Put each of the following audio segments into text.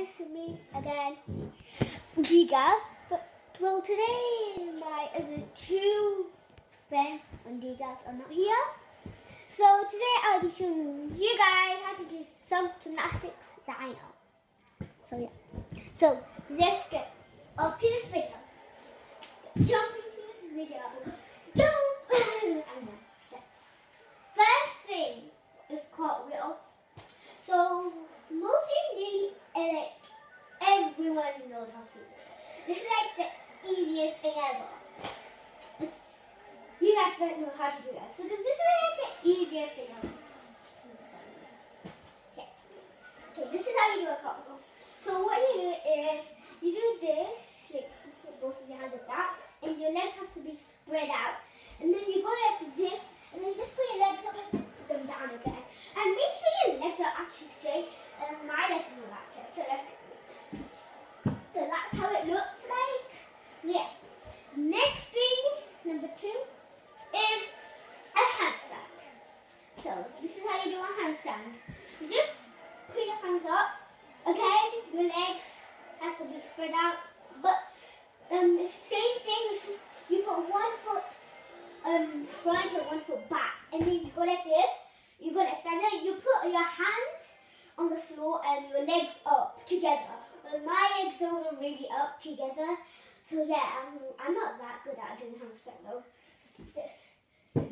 it's me again, Giga. Well, today my other two friends and Gigas are not here. So today I'll be showing you guys how to do some gymnastics that I know. So yeah. So let's get off to this video. Jump into this video. Jump! First thing is cartwheel. So mostly nearly everyone knows how to do it. This is like the easiest thing ever. You guys don't know how to do this because this is like the easiest thing ever. Okay, this is how you do a cartwheel. So what you do is you do this, like put both of your hands like that, and your legs have to be spread out. And then you go like this, and then you just put your legs up and put them down again. And make sure your legs are actually straight, and my legs are not straight. So let's get it. So that's how it looks like. So yeah. Next thing, number 2, is a handstand. So this is how you do a handstand. You just put your hands up. Okay, your legs have to be spread out. But the same thing, it's just you put one foot front and one foot back, and then you go like this. You go like that, and then you put your hands on the floor and your legs up together. Well, my legs are already up together, so yeah, I'm not that good at doing handstand though. Just like this.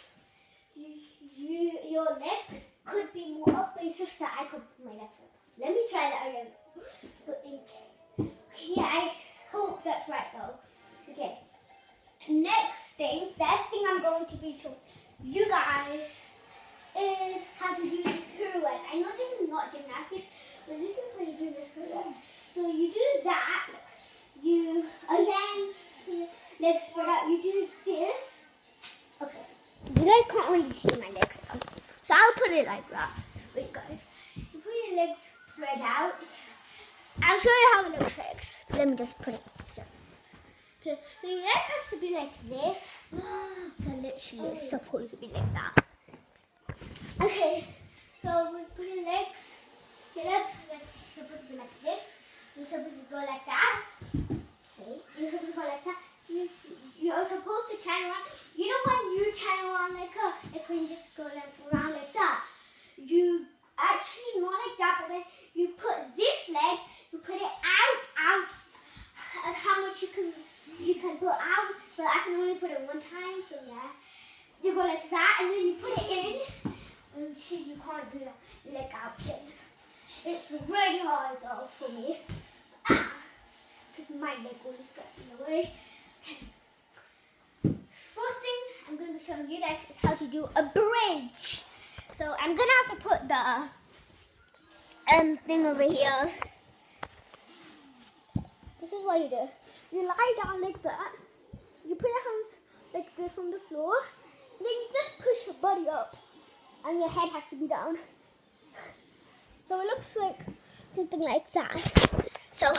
Your leg could be more up, but it's just that I could put my legs up. Let me try that again. Okay, yeah, I hope that's right though. Okay. Next thing, that thing I'm going to be showing you guys is how to do this pirouette. I know this is not gymnastics, but this is how you do this pirouette. So you do that. You again, your legs spread out. You do this. Okay. You guys can't really see my legs, so I'll put it like that. Wait, guys. You put your legs spread out. I'll show you how it looks like. Let me just put it. So your leg has to be like this. So literally it's supposed to be like that. Okay, so we put your legs are supposed to be like this. You're supposed to go like that. Okay, you're supposed to go like that. You're supposed to turn around. You know when you turn around like when you just go like around like that. You actually not like that, but then you put this leg, you put it out. How much you can put out, but I can only put it one time, so yeah. You go like that, and then you put it in. And see, you can't do that leg out thing. It's really hard though for me. Because my leg always gets in the way. First thing I'm going to show you guys is how to do a bridge. So I'm going to have to put the thing over here. This is what you do. You lie down like that. You put your hands like this on the floor. Then you just push your body up. And your head has to be down. So it looks like something like that. So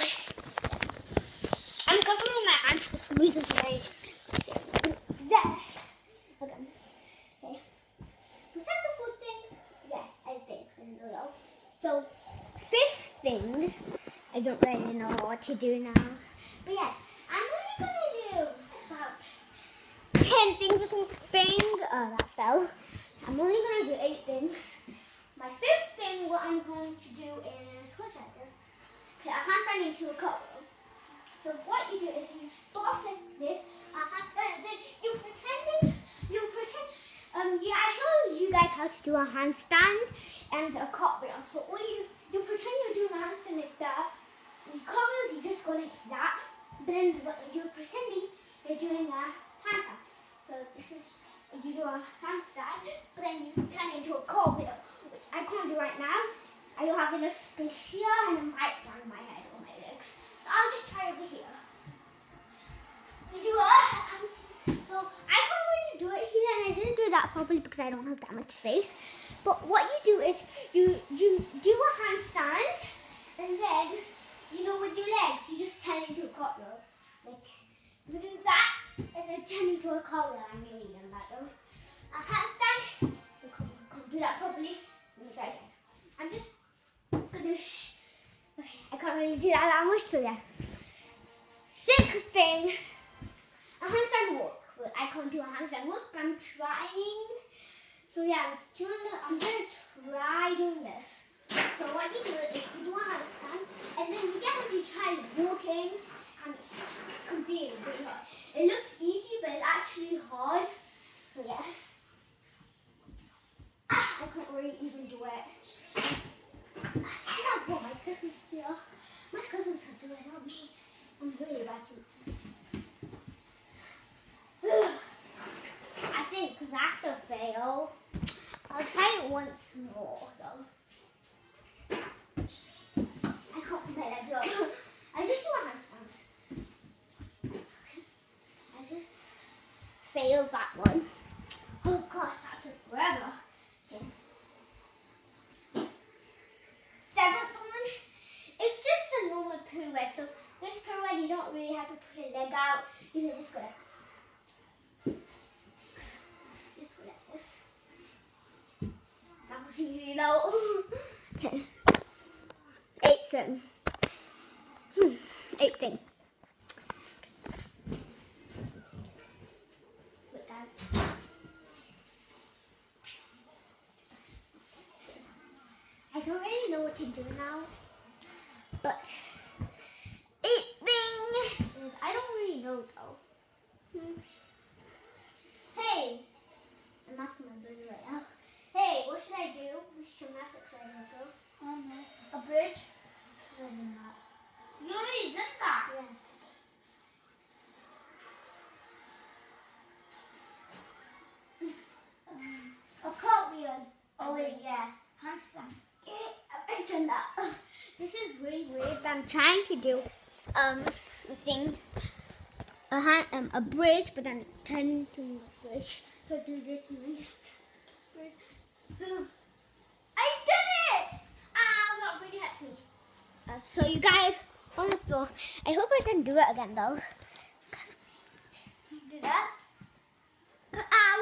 I'm covering my hands for some reason today. There. Okay. Was that the 4th thing? Yeah, I think. I don't know. So 5th thing, I don't really know what to do now. But yeah, I'm only gonna do about 10 things or something. Oh, that fell. I'm only going to do 8 things. My 5th thing, what I'm going to do is, what should I do? Okay, a handstand into a cartwheel. So what you do is you start like this, a handstand, and then I showed you guys how to do a handstand and a cartwheel. So all you pretend you're doing a handstand like that. And cartwheels, you just go like that. But then you're pretending you're doing a handstand. So this is, you do a handstand, but then you turn it into a cartwheel, which I can't do right now. I don't have enough space here, and I might bang my head on my legs. So I'll just try over here. You do a handstand. So I can't really do it here, and I didn't do that properly because I don't have that much space. But what you do is you do a handstand, and then with your legs you just turn into a cartwheel. Like you do that. And then turn into a cartwheel. I'm really done that though. A handstand. I can't do that properly. Let me try again. I'm just gonna. Okay, I can't really do that much, so yeah. Sixth thing, a handstand walk. Well, I can't do a handstand walk, but I'm trying. So yeah, I'm gonna try doing this. So what you do is you do a handstand, and then you definitely try walking, and it's completely really hard. It looks easy, but it's actually hard. So yeah. I can't really even do it. Oh, my cousin's here. My cousins can do it, not me. I'm really bad at it. I think that's a fail. I'll try it once more though. I can't complete that job. I just do a handstand. I just failed that one. Oh gosh, that took forever. Okay. Seventh one, it's just a normal pirouette. So this pirouette, you don't really have to put your leg out. You can just go like this. Just go like this. That was easy though. Okay. Eighth thing. Eighth thing. Wait guys. I don't really know what to do now, but eighth thing is I don't really know though. Hey, I'm asking my brother right now. Hey, what should I do? Which gymnastics should I go? I don't know. A bridge? I did that. You already did that? Yeah. A cartwheel. Oh wait, yeah. Handstand. I mentioned that. This is really weird, but I'm trying to do a thing, a bridge, but then turn to a bridge. So do this and then just. I did it! Ow, that really hurts me. So you guys on the floor. I hope I can do it again though. Do that. Ow!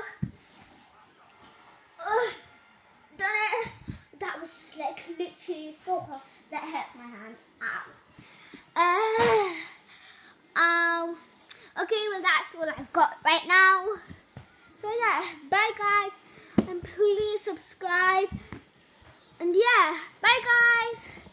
Done it. That was like literally so hard. That hurts my hand. Ow. Ow. Okay, well that's all I've got right now. So yeah, bye guys. And please subscribe. And yeah, bye guys.